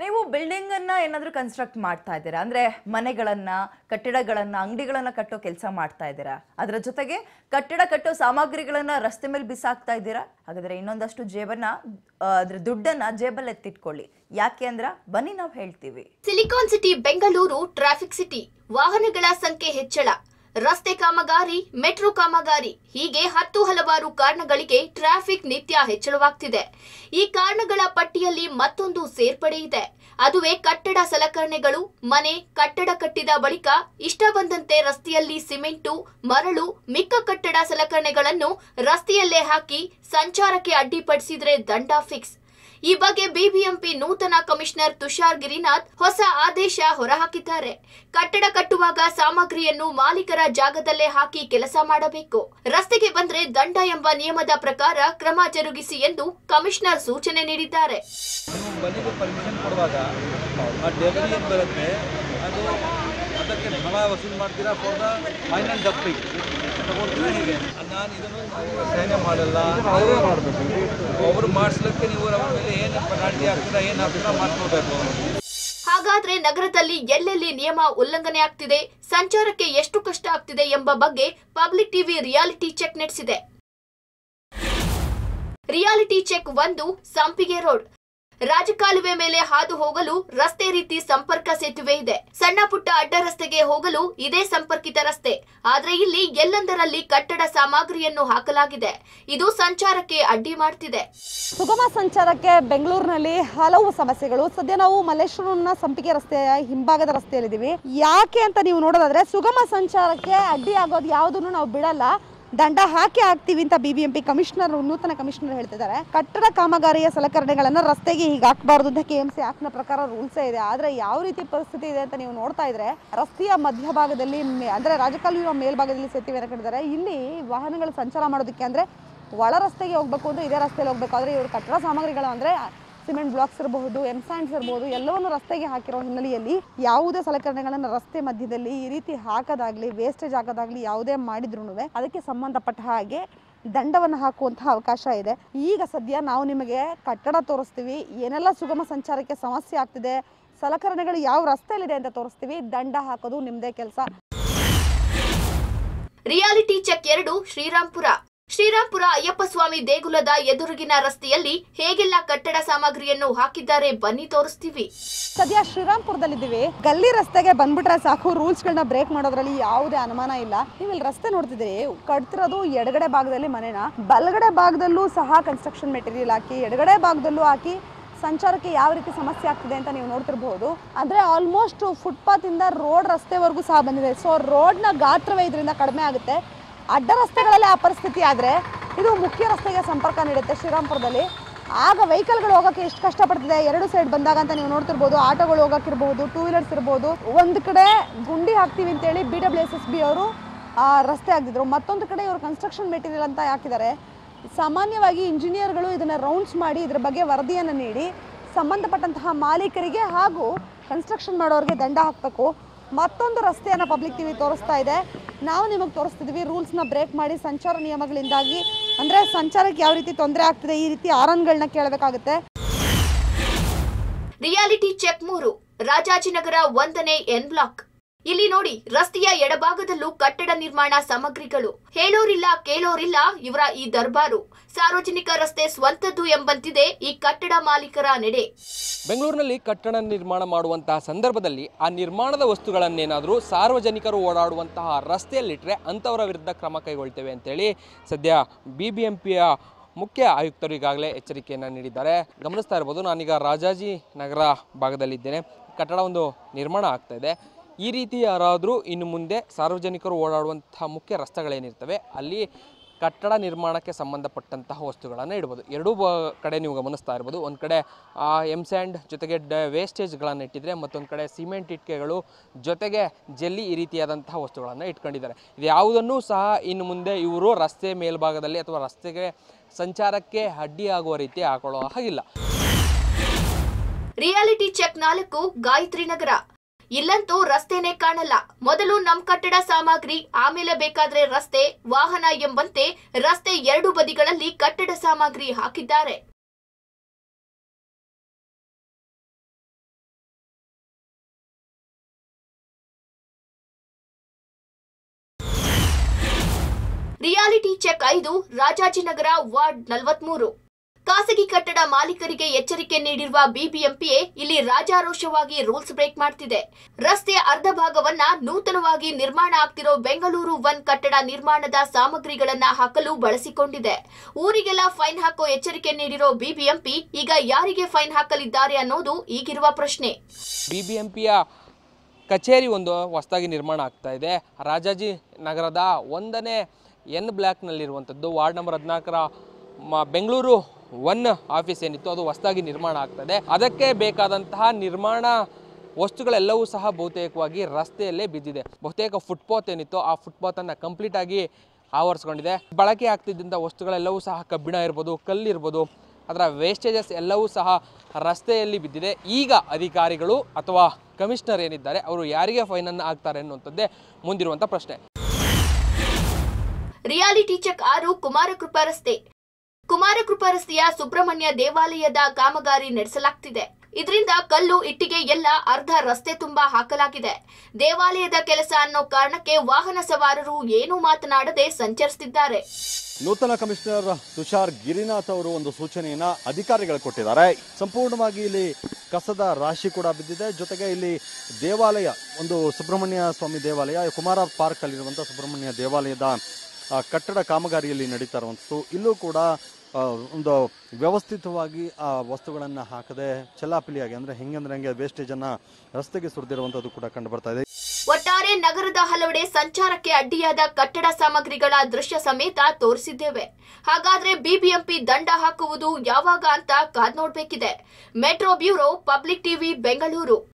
ನೀವು ಬಿಲ್ಡಿಂಗ್ ಅನ್ನ ಏನಾದರೂ ಕನ್ಸ್ಟ್ರಕ್ಟ್ ಮಾಡ್ತಾ ಇದ್ದೀರಾ ಅಂದ್ರೆ ಮನೆಗಳನ್ನ ಕಟ್ಟಡಗಳನ್ನ ಅಂಗಡಿಗಳನ್ನ ಕಟ್ಟೋ ಕೆಲಸ ಮಾಡ್ತಾ ಇದ್ದೀರಾ ಅದರ ಜೊತೆಗೆ ಕಟ್ಟಡ ಕಟ್ಟೋ ಸಾಮಗ್ರಿಗಳನ್ನ ರಸ್ತೆ ಮೇಲೆ ಬಿಸಾಕ್ತಾ ಇದ್ದೀರಾ ಹಾಗಾದ್ರೆ ಇನ್ನೊಂದಷ್ಟು ಜೇಬನ್ನ ಅದರ ದುಡ್ಡನ್ನ ಜೇಬಲ್ಲಿ ಎತ್ತಿಟ್ಕೊಳ್ಳಿ ಯಾಕೆ ಅಂದ್ರೆ ಬನ್ನಿ ನಾವು ಹೇಳ್ತೀವಿ silicon city Bengaluru traffic city ವಾಹನಗಳ ಸಂಖ್ಯೆ ಹೆಚ್ಚಳ ರಸ್ತೆ ಕಾಮಗಾರಿ ಮೆಟ್ರೋ ಕಾಮಗಾರಿ ಹೀಗೆ ಹಲವಾರು ಕಾರಣಗಳಿಗೆ ಟ್ರಾಫಿಕ್ ನಿತ್ಯ ಹೆಚ್ಚಳವಾಗ್ತಿದೆ ಈ ಕಾರಣಗಳ ಪಟ್ಟಿಯಲ್ಲಿ ಮತ್ತೊಂದು ಸೇರ್ಪಡೆ ಇದೆ ಅದುವೇ ಕಟ್ಟಡ ಸಲಕರಣೆಗಳು ಮನೆ ಕಟ್ಟಡ ಕಟ್ಟಿದ ಬಳಿಕ ಇಷ್ಟ ಬಂದಂತೆ ರಸ್ತೆಯಲ್ಲಿ ಸಿಮೆಂಟು ಮರಳು ಮಿಕ್ಕ ಕಟ್ಟಡ ಸಲಕರಣೆಗಳನ್ನು ರಸ್ತೆಯಲ್ಲೇ ಹಾಕಿ ಸಂಚಾರಕ್ಕೆ ಅಡ್ಡಿಪಡಿಸಿದ್ರೆ ದಂಡ ಫಿಕ್ಸ್ ಈ ಬಗ್ಗೆ ಬಿಬಿಎಂಪಿ ನೂತನ ಕಮಿಷನರ್ ತುಷಾರ್ ಗಿರಿನಾಥ್ ಹೊಸ ಆದೇಶ ಹೊರಹಾಕಿದ್ದಾರೆ ಕಟ್ಟಡ ಕಟ್ಟುವಾಗ ಸಾಮಗ್ರಿಯನ್ನು ಮಾಲೀಕರ ಜಾಗದಲ್ಲೇ ಹಾಕಿ ಕೆಲಸ ಮಾಡಬೇಕು ರಸ್ತೆಗೆ ಬಂದ್ರೆ ದಂಡ ಎಂಬ ನಿಯಮದ ಪ್ರಕಾರ ಕ್ರಮ ಜರುಗಿಸಿ ಎಂದು ಕಮಿಷನರ್ ಸೂಚನೆ ನೀಡಿದ್ದಾರೆ ಅದಕ್ಕೆ ಹಣ ವಸೂಲು ಮಾಡ್ತೀರಾ ಫಾರ್ ದ ಫೈನಲ್ ಡಂಪಿಂಗ್ ತಗೊಳ್ತೀರಾ ಹೀಗೆ ನಾನು ಇದನ್ನು ಸಹನೆ ಮಾಡಲ್ಲ ಅವರು ಮಾಡಿಸ್ಲಿಕ್ಕೆ ನೀವು ಅವರ ಮೇಲೆ ಏನು ಪೆನಾಲ್ಟಿ ಆಗ್ತೀರಾ ಏನು ಹಾಕ್ತೀರಾ ಮಾಡ್ಕೊಳ್ಬೇಕು ಹಾಗಾದ್ರೆ ನಗರದಲ್ಲಿ ಎಲ್ಲೆಲ್ಲಿ ನಿಯಮ ಉಲ್ಲಂಘನೆ ಆಗ್ತಿದೆ ಸಂಚಾರಕ್ಕೆ ಎಷ್ಟು ಕಷ್ಟ ಆಗ್ತಿದೆ ಎಂಬ ಬಗ್ಗೆ ಪಬ್ಲಿಕ್ ಟಿವಿ ರಿಯಾಲಿಟಿ ಚೆಕ್ ನಡೆಸಿದೆ ರಿಯಾಲಿಟಿ ಚೆಕ್ 1 ಸಂಪಿಗೆ ರೋಡ್ ರಾಜಕಾಲುವೆ ಮೇಲೆ ಹಾದು ಹೋಗಲು ರಸ್ತೆ ರೀತಿ ಸಂಪರ್ಕ ಸೇತುವೆ ಇದೆ ಸಣ್ಣ ಪುಟ್ಟ ಅಡ್ಡ ರಸ್ತೆಗೆ ಹೋಗಲು ಇದೇ ಸಂಪರ್ಕಿತ ರಸ್ತೆ ಆದ್ರೆ ಇಲ್ಲಿ ಎಲ್ಲೆಂದರಲ್ಲಿ ಕಟ್ಟಡ ಸಾಮಗ್ರಿಯನ್ನು ಹಾಕಲಾಗಿದೆ ಇದು ಸಂಚಾರಕ್ಕೆ ಅಡ್ಡಿ ಮಾಡ್ತಿದೆ ಸುಗಮ ಸಂಚಾರಕ್ಕೆ ಬೆಂಗಳೂರಿನಲ್ಲಿ ಹಲವು ಸಮಸ್ಯೆಗಳು ಸದ್ಯ ನಾವು ಮಲ್ಲೇಶ್ವರಂನ ಸಂಪಿಗೆ ರಸ್ತೆಯ ಹಿಂಭಾಗದ ರಸ್ತೆಯಲ್ಲಿದ್ದೀವಿ ಯಾಕೆ ಅಂತ ನೀವು ನೋಡೋದಾದ್ರೆ ಸುಗಮ ಸಂಚಾರಕ್ಕೆ ಅಡ್ಡಿ ಆಗೋದು ಯಾವುದನ್ನು ನಾವು ಬಿಡಲ್ಲ ದಂಡ ಹಾಕ್ತೀವಿ ಅಂತ ಬಿಬಿಎಂಪಿ ಕಮಿಷನರ್ ನೂತನ ಕಮಿಷನರ್ ಹೇಳ್ತಿದ್ದಾರೆ ಕಟ್ಟಡ ಕಾಮಗಾರಿಯ ಸಲಕರಣೆಗಳನ್ನ ರಸ್ತೆಗೆ ಹೀಗೆ ಹಾಕಬಾರ್ದು ಅಂತ ಕೆಎಂಸಿ ಆಕ್ಟ್ನ ಪ್ರಕಾರ ರೂಲ್ಸೇ ಇದೆ ಆದ್ರೆ ಯಾವ ರೀತಿ ಪರಿಸ್ಥಿತಿ ಇದೆ ಅಂತ ನೀವು ನೋಡ್ತಾ ಇದ್ರೆ ರಸ್ತೆಯ ಮಧ್ಯಭಾಗದಲ್ಲಿ ಅಂದ್ರೆ ರಾಜಕಾಲುವೆ ಮೇಲ್ಭಾಗದಲ್ಲಿ ಸೇತುವೆ ಕಟ್ಟಿದ್ದಾರೆ ಇಲ್ಲಿ ವಾಹನಗಳು ಸಂಚಾರ ಮಾಡೋದಕ್ಕೆ ಅಂದ್ರೆ ಒಳ ರಸ್ತೆಗೆ ಹೋಗ್ಬೇಕು ಅಂದ್ರೆ ಇದೇ ರಸ್ತೆಯಲ್ಲಿ ಹೋಗ್ಬೇಕು ಆದ್ರೆ ಇವರು ಕಟ್ಟಡ ಸಾಮಗ್ರಿಗಳು ಅಂದ್ರೆ ಸಿಮೆಂಟ್ ಬ್ಲಾಕ್ಸ್ ಇರಬಹುದು ಎಂಸ್ಯಾಂಡ್ಸ್ ಇರಬಹುದು ಎಲ್ಲವನ್ನು ರಸ್ತೆಗೆ ಹಾಕಿರೋ ಹಿನ್ನೆಲೆಯಲ್ಲಿ ಯಾವುದೇ ಸಲಕರಣೆಗಳನ್ನು ರಸ್ತೆ ಮಧ್ಯದಲ್ಲಿ ಈ ರೀತಿ ಹಾಕೋದಾಗ್ಲಿ ವೇಸ್ಟೇಜ್ ಹಾಕೋದಾಗ್ಲಿ ಯಾವುದೇ ಮಾಡಿದ್ರು ಅದಕ್ಕೆ ಸಂಬಂಧಪಟ್ಟ ಹಾಗೆ ದಂಡವನ್ನು ಹಾಕುವಂತಹ ಅವಕಾಶ ಇದೆ ಈಗ ಸದ್ಯ ನಾವು ನಿಮಗೆ ಕಟ್ಟಡ ತೋರಿಸ್ತೀವಿ ಏನೆಲ್ಲ ಸುಗಮ ಸಂಚಾರಕ್ಕೆ ಸಮಸ್ಯೆ ಆಗ್ತಿದೆ ಸಲಕರಣೆಗಳು ಯಾವ ರಸ್ತೆಯಲ್ಲಿದೆ ಅಂತ ತೋರಿಸ್ತೀವಿ ದಂಡ ಹಾಕೋದು ನಿಮ್ದೇ ಕೆಲಸ ರಿಯಾಲಿಟಿ ಚೆಕ್ 2 ಶ್ರೀರಾಂಪುರ ಅಯ್ಯಪ್ಪ ಸ್ವಾಮಿ ದೇಗುಲದ ಎದುರಿಗಿನ ರಸ್ತೆಯಲ್ಲಿ ಹೇಗೆಲ್ಲ ಕಟ್ಟಡ ಸಾಮಗ್ರಿಯನ್ನು ಹಾಕಿದ್ದಾರೆ ಬನ್ನಿ ತೋರಿಸ್ತೀವಿ ಸದ್ಯ ಶ್ರೀರಾಂಪುರದಲ್ಲಿದ್ದೀವಿ ಗಲ್ಲಿ ರಸ್ತೆಗೆ ಬಂದ್ಬಿಟ್ರೆ ಸಾಕು ರೂಲ್ಸ್ ಗಳನ್ನ ಬ್ರೇಕ್ ಮಾಡೋದ್ರಲ್ಲಿ ಯಾವುದೇ ಅನುಮಾನ ಇಲ್ಲ ನೀವು ಇಲ್ಲಿ ರಸ್ತೆ ನೋಡ್ತಿದ್ದೀರಿ ಕಟ್ತಿರೋದು ಎಡಗಡೆ ಭಾಗದಲ್ಲಿ ಮನೆನ ಬಲಗಡೆ ಭಾಗದಲ್ಲೂ ಸಹ ಕನ್ಸ್ಟ್ರಕ್ಷನ್ ಮೆಟೀರಿಯಲ್ ಹಾಕಿ ಎಡಗಡೆ ಭಾಗದಲ್ಲೂ ಹಾಕಿ ಸಂಚಾರಕ್ಕೆ ಯಾವ ರೀತಿ ಸಮಸ್ಯೆ ಆಗ್ತಿದೆ ಅಂತ ನೀವು ನೋಡ್ತಿರಬಹುದು ಅಂದ್ರೆ ಆಲ್ಮೋಸ್ಟ್ ಫುಟ್ಪಾತ್ ಇಂದ ರೋಡ್ ರಸ್ತೆವರೆಗೂ ಸಹ ಬಂದಿದೆ ಸೊ ರೋಡ್ನ ಗಾತ್ರವೇ ಇದರಿಂದ ಕಡಿಮೆ ಆಗುತ್ತೆ ಅಡ್ಡ ರಸ್ತೆಗಳಲ್ಲಿ ಆ ಪರಿಸ್ಥಿತಿ ಆದರೆ ಇದು ಮುಖ್ಯ ರಸ್ತೆಗೆ ಸಂಪರ್ಕ ನೀಡುತ್ತೆ ಶ್ರೀರಾಂಪುರದಲ್ಲಿ ಆಗ ವೆಹಿಕಲ್ಗಳು ಹೋಗೋಕ್ಕೆ ಎಷ್ಟು ಕಷ್ಟಪಡ್ತಿದೆ ಎರಡು ಸೈಡ್ ಬಂದಾಗ ಅಂತ ನೀವು ನೋಡ್ತಿರ್ಬೋದು ಆಟೋಗಳು ಹೋಗೋಕ್ಕಿರ್ಬೋದು ಟೂ ವೀಲರ್ಸ್ ಇರ್ಬೋದು ಒಂದು ಕಡೆ ಗುಂಡಿ ಹಾಕ್ತೀವಿ ಅಂತೇಳಿ BWSSB ಅವರು ರಸ್ತೆ ಹಾಕಿದ್ರು ಮತ್ತೊಂದು ಕಡೆ ಇವರು ಕನ್ಸ್ಟ್ರಕ್ಷನ್ ಮೆಟೀರಿಯಲ್ ಅಂತ ಹಾಕಿದ್ದಾರೆ ಸಾಮಾನ್ಯವಾಗಿ ಇಂಜಿನಿಯರ್ಗಳು ಇದನ್ನು ರೌಂಡ್ಸ್ ಮಾಡಿ ಇದ್ರ ಬಗ್ಗೆ ವರದಿಯನ್ನು ನೀಡಿ ಸಂಬಂಧಪಟ್ಟಂತಹ ಮಾಲೀಕರಿಗೆ ಹಾಗೂ ಕನ್ಸ್ಟ್ರಕ್ಷನ್ ಮಾಡೋರಿಗೆ ದಂಡ ಹಾಕಬೇಕು ಮತ್ತೊಂದು ರಸ್ತೆಯನ್ನು ಪಬ್ಲಿಕ್ ಟಿವಿ ತೋರಿಸ್ತಾ ಇದೆ ನಾವು ನಿಮಗೆ ತೋರಿಸ್ತಿದ್ವಿ ರೂಲ್ಸ್ನ ಬ್ರೇಕ್ ಮಾಡಿ ಸಂಚಾರ ನಿಯಮಗಳಿಂದಾಗಿ ಅಂದರೆ ಸಂಚಾರಕ್ಕೆ ಯಾವ ರೀತಿ ತೊಂದರೆ ಆಗ್ತಿದೆ ಈ ರೀತಿ ಆರನ್ಗಳನ್ನ ಕೇಳಬೇಕಾಗುತ್ತೆ ರಿಯಾಲಿಟಿ ಚೆಕ್ 3 ರಾಜಾಜಿನಗರ 1ನೇ ಎನ್ ಬ್ಲಾಕ್ ಇಲ್ಲಿ ನೋಡಿ ರಸ್ತೆಯ ಎಡಭಾಗದಲ್ಲೂ ಕಟ್ಟಡ ನಿರ್ಮಾಣ ಸಾಮಗ್ರಿಗಳು ಹೇಳೋರಿಲ್ಲ ಕೇಳೋರಿಲ್ಲ ಇವರ ಈ ದರ್ಬಾರು ಸಾರ್ವಜನಿಕ ರಸ್ತೆ ಸ್ವಂತದ್ದು ಎಂಬಂತಿದೆ ಈ ಕಟ್ಟಡ ಮಾಲೀಕರ ನಡೆ ಬೆಂಗಳೂರಿನಲ್ಲಿ ಕಟ್ಟಡ ನಿರ್ಮಾಣ ಮಾಡುವಂತಹ ಸಂದರ್ಭದಲ್ಲಿ ಆ ನಿರ್ಮಾಣದ ವಸ್ತುಗಳನ್ನೇನಾದರೂ ಸಾರ್ವಜನಿಕರು ಓಡಾಡುವಂತಹ ರಸ್ತೆಯಲ್ಲಿಟ್ಟರೆ ಅಂಥವರ ವಿರುದ್ಧ ಕ್ರಮ ಕೈಗೊಳ್ತೇವೆ ಅಂತೇಳಿ ಸದ್ಯ BBMPಯ ಮುಖ್ಯ ಆಯುಕ್ತರು ಈಗಾಗಲೇ ಎಚ್ಚರಿಕೆಯನ್ನು ನೀಡಿದ್ದಾರೆ ಗಮನಿಸ್ತಾ ಇರ್ಬೋದು ನಾನೀಗ ರಾಜಾಜಿ ನಗರ ಭಾಗದಲ್ಲಿದ್ದೇನೆ ಕಟ್ಟಡ ಒಂದು ನಿರ್ಮಾಣ ಆಗ್ತಾ ಇದೆ ಈ ರೀತಿ ಯಾರಾದರೂ ಇನ್ನು ಮುಂದೆ ಸಾರ್ವಜನಿಕರು ಓಡಾಡುವಂತಹ ಮುಖ್ಯ ರಸ್ತೆಗಳೇನಿರ್ತವೆ ಅಲ್ಲಿ ಕಟ್ಟಡ ನಿರ್ಮಾಣಕ್ಕೆ ಸಂಬಂಧಪಟ್ಟಂತಹ ವಸ್ತುಗಳನ್ನು ಇಡ್ಬೋದು ಎರಡೂ ಕಡೆ ನೀವು ಗಮನಿಸ್ತಾ ಇರ್ಬೋದು ಒಂದು ಕಡೆ ಎಂಸ್ಯಾಂಡ್ ಜೊತೆಗೆ ವೇಸ್ಟೇಜ್ಗಳನ್ನು ಇಟ್ಟಿದ್ರೆ ಮತ್ತೊಂದು ಕಡೆ ಸಿಮೆಂಟ್ ಇಟ್ಟಿಗೆಗಳು ಜೊತೆಗೆ ಜಲ್ಲಿ ಈ ರೀತಿಯಾದಂತಹ ವಸ್ತುಗಳನ್ನು ಇಟ್ಕೊಂಡಿದ್ದಾರೆ ಇದು ಯಾವುದನ್ನೂ ಸಹ ಇನ್ನು ಮುಂದೆ ಇವರು ರಸ್ತೆ ಮೇಲ್ಭಾಗದಲ್ಲಿ ಅಥವಾ ರಸ್ತೆಗೆ ಸಂಚಾರಕ್ಕೆ ಅಡ್ಡಿಯಾಗುವ ರೀತಿ ಹಾಕೊಳ್ಳೋ ಹಾಗಿಲ್ಲ ರಿಯಾಲಿಟಿ ಚೆಕ್ 4 ಗಾಯತ್ರಿ ನಗರ ಇಲ್ಲಂತೂ ರಸ್ತೆನೇ ಕಾಣಲ್ಲ ಮೊದಲು ನಮ್ ಕಟ್ಟಡ ಸಾಮಗ್ರಿ ಆಮೇಲೆ ಬೇಕಾದ್ರೆ ರಸ್ತೆ ವಾಹನ ಎಂಬಂತೆ ರಸ್ತೆ ಎರಡು ಬದಿಗಳಲ್ಲಿ ಕಟ್ಟಡ ಸಾಮಗ್ರಿ ಹಾಕಿದ್ದಾರೆ ರಿಯಾಲಿಟಿ ಚೆಕ್ 5 ರಾಜಾಜಿನಗರ ವಾರ್ಡ್ 43 ಖಾಸಗಿ ಕಟ್ಟಡ ಮಾಲೀಕರಿಗೆ ಎಚ್ಚರಿಕೆ ನೀಡಿರುವ ಬಿಬಿಎಂಪಿಯೇ ಇಲ್ಲಿ ರಾಜಾರೋಷವಾಗಿ ರೂಲ್ಸ್ ಬ್ರೇಕ್ ಮಾಡ್ತಿದೆ. ರಸ್ತೆಯ ಅರ್ಧ ಭಾಗವನ್ನ ನೂತನವಾಗಿ ನಿರ್ಮಾಣ ಆಗ್ತಿರೋ ಬೆಂಗಳೂರು 1 ಕಟ್ಟಡ ನಿರ್ಮಾಣದ ಸಾಮಗ್ರಿಗಳನ್ನ ಹಾಕಲು ಬಳಸಿಕೊಂಡಿದೆ. ಊರಿಗೆಲ್ಲ ಫೈನ್ ಹಾಕೋ ಎಚ್ಚರಿಕೆ ನೀಡಿರೋ ಬಿಬಿಎಂಪಿ ಈಗ ಯಾರಿಗೆ ಫೈನ್ ಹಾಕಲಿದ್ದಾರೆ ಅನ್ನೋದು ಈಗಿರುವ ಪ್ರಶ್ನೆ. ಬಿಬಿಎಂಪಿಯ ಕಚೇರಿ ಒಂದು ಹೊಸದಾಗಿ ನಿರ್ಮಾಣ ಆಗ್ತಾ ಇದೆ. ರಾಜಾಜಿ ನಗರದ 1ನೇ N ಬ್ಲಾಕ್ನಲ್ಲಿರುವಂಥದ್ದು ವಾರ್ಡ್ ನಂಬರ್ 14ರ ಬೆಂಗಳೂರು 1 ಆಫೀಸ್ ಏನಿತ್ತು ಅದು ಹೊಸದಾಗಿ ನಿರ್ಮಾಣ ಆಗ್ತದೆ. ಅದಕ್ಕೆ ಬೇಕಾದಂತಹ ನಿರ್ಮಾಣ ವಸ್ತುಗಳೆಲ್ಲವೂ ಸಹ ಬಹುತೇಕವಾಗಿ ರಸ್ತೆಯಲ್ಲೇ ಬಿದ್ದಿದೆ. ಬಹುತೇಕ ಫುಟ್ಪಾತ್ ಏನಿತ್ತು ಆ ಫುಟ್ಪಾತನ್ನು ಕಂಪ್ಲೀಟಾಗಿ ಆವರಿಸ್ಕೊಂಡಿದೆ. ಬಳಕೆ ಆಗ್ತಿದ್ದಂಥ ವಸ್ತುಗಳೆಲ್ಲವೂ ಸಹ ಕಬ್ಬಿಣ ಇರ್ಬೋದು, ಕಲ್ಲಿರ್ಬೋದು, ಅದರ ವೇಸ್ಟೇಜಸ್ ಎಲ್ಲವೂ ಸಹ ರಸ್ತೆಯಲ್ಲಿ ಬಿದ್ದಿದೆ. ಈಗ ಅಧಿಕಾರಿಗಳು ಅಥವಾ ಕಮಿಷನರ್ ಏನಿದ್ದಾರೆ ಅವರು ಯಾರಿಗೆ ಫೈನನ್ನು ಹಾಕ್ತಾರೆ ಅನ್ನುವಂಥದ್ದೇ ಮುಂದಿರುವಂಥ ಪ್ರಶ್ನೆ. ರಿಯಾಲಿಟಿ ಚೆಕ್ 6 ಕುಮಾರಕೃಪಾ ರಸ್ತೆ. ಕುಮಾರಕೃಪಾ ರಸ್ತೆಯ ಸುಬ್ರಹ್ಮಣ್ಯ ದೇವಾಲಯದ ಕಾಮಗಾರಿ ನಡೆಸಲಾಗ್ತಿದೆ. ಇದರಿಂದ ಕಲ್ಲು ಇಟ್ಟಿಗೆ ಎಲ್ಲ ಅರ್ಧ ರಸ್ತೆ ತುಂಬಾ ಹಾಕಲಾಗಿದೆ. ದೇವಾಲಯದ ಕೆಲಸ ಅನ್ನೋ ಕಾರಣಕ್ಕೆ ವಾಹನ ಸವಾರರು ಏನೂ ಮಾತನಾಡದೆ ಸಂಚರಿಸುತ್ತಿದ್ದಾರೆ. ನೂತನ ಕಮಿಷನರ್ ತುಷಾರ್ ಗಿರಿನಾಥ್ ಅವರು ಒಂದು ಸೂಚನೆಯನ್ನ ಅಧಿಕಾರಿಗಳು ಕೊಟ್ಟಿದ್ದಾರೆ. ಸಂಪೂರ್ಣವಾಗಿ ಇಲ್ಲಿ ಕಸದ ರಾಶಿ ಕೂಡ ಬಿದ್ದಿದೆ. ಜೊತೆಗೆ ಇಲ್ಲಿ ದೇವಾಲಯ ಒಂದು ಸುಬ್ರಹ್ಮಣ್ಯ ಸ್ವಾಮಿ ದೇವಾಲಯ ಕುಮಾರ ಪಾರ್ಕ್ ಅಲ್ಲಿರುವಂತಹ ಸುಬ್ರಹ್ಮಣ್ಯ ದೇವಾಲಯದ ಕಟ್ಟಡ ಕಾಮಗಾರಿಯಲ್ಲಿ ನಡೀತಾ ಇರುವಂಥದ್ದು. ಇಲ್ಲೂ ಕೂಡ ಒಂದು ವ್ಯವಸ್ಥಿತವಾಗಿ ಆ ವಸ್ತುಗಳನ್ನು ಹಾಕದೆ ಚೆಲ್ಲಾಪಿಲಿಯಾಗಿ ಅಂದರೆ ಹೆಂಗೆ ವೇಸ್ಟೇಜನ್ನು ರಸ್ತೆಗೆ ಸುರಿದಿರುವಂಥದ್ದು ಕೂಡ ಕಂಡು ಬರ್ತಾ ಇದೆ. ಒಟ್ಟಾರೆ ನಗರದ ಹಲವೆಡೆ ಸಂಚಾರಕ್ಕೆ ಅಡ್ಡಿಯಾದ ಕಟ್ಟಡ ಸಾಮಗ್ರಿಗಳ ದೃಶ್ಯ ಸಮೇತ ತೋರಿಸಿದ್ದೇವೆ. ಹಾಗಾದ್ರೆ ಬಿಬಿಎಂಪಿ ದಂಡ ಹಾಕುವುದು ಯಾವಾಗ ಅಂತ ಕಾದ್ ನೋಡ್ಬೇಕಿದೆ. Metro bureau, public TV, Bengaluru.